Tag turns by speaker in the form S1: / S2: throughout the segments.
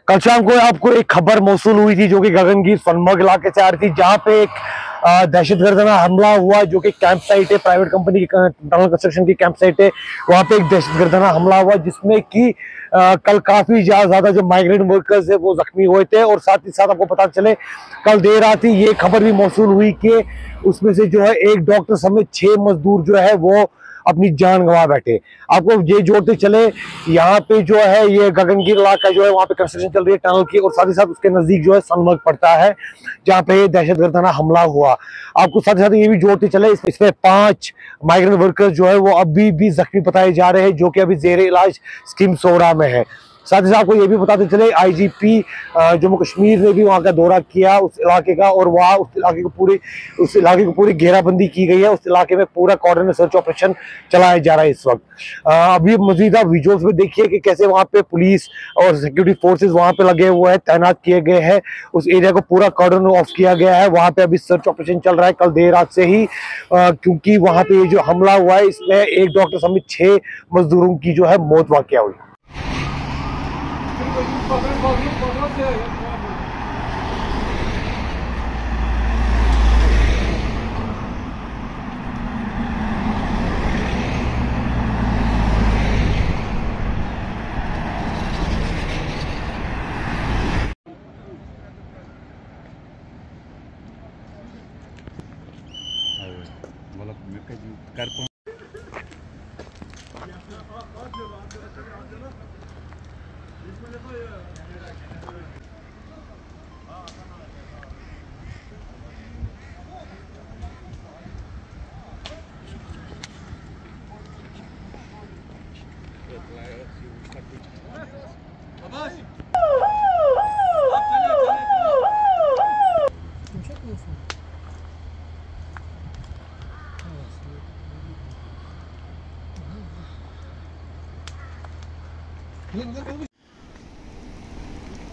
S1: कल शाम को आपको एक खबर मौसूल हुई थी जो कि गगनगिर सोनमर्ग इलाके से आ रही थी, जहां पे एक दहशतगर्दाना हमला हुआ जो कि कैंप साइट है, प्राइवेट कंपनी की टनल कंस्ट्रक्शन की कैंप साइट है। वहां पे एक दहशतगर्दाना हमला हुआ जिसमें कि कल काफी ज्यादा जो माइग्रेंट वर्कर्स है वो जख्मी हुए थे। और साथ ही साथ आपको पता चले कल देर रात ही ये खबर भी मौसूल हुई कि उसमें से जो है एक डॉक्टर समेत 6 मजदूर जो है वो अपनी जान गंवा बैठे। आपको ये जोड़ते चले, यहाँ पे जो है ये गगनगिर इलाका जो है वहाँ पे कंस्ट्रक्शन चल रही है टनल की, और साथ ही साथ उसके नजदीक जो है सोनमर्ग पड़ता है जहाँ पे दहशतगर्दाना हमला हुआ। आपको साथ ही साथ ये भी जोड़ते चले, इसमें 5 माइग्रेंट वर्कर्स जो है वो अभी भी जख्मी बताए जा रहे हैं, जो कि अभी जेर इलाज स्कीम सोरा में है। साथ ही साथ आपको ये भी बताते चले आईजीपी जम्मू कश्मीर ने भी वहां का दौरा किया उस इलाके का, और वहां उस इलाके को पूरी घेराबंदी की गई है। उस इलाके में पूरा कॉर्डिनेट सर्च ऑपरेशन चलाया जा रहा है इस वक्त। अभी मजीद आप विजुअल्स में देखिए कि कैसे वहां पे पुलिस और सिक्योरिटी फोर्सेस वहां पे लगे हुए हैं, तैनात किए गए हैं। उस एरिया को पूरा कॉर्डन ऑफ किया गया है। वहां पे अभी सर्च ऑपरेशन चल रहा है कल देर रात से ही, क्योंकि वहां पे ये जो हमला हुआ है इसमें एक डॉक्टर समेत 6 मजदूरों की जो है मौत वाकया हुई।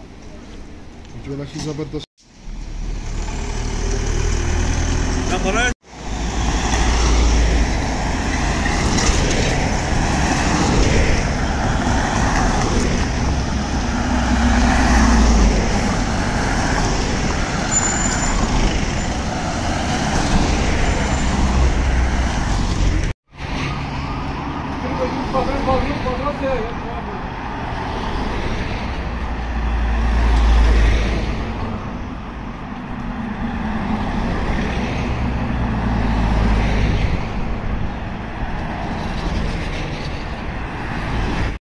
S2: जबरदस्त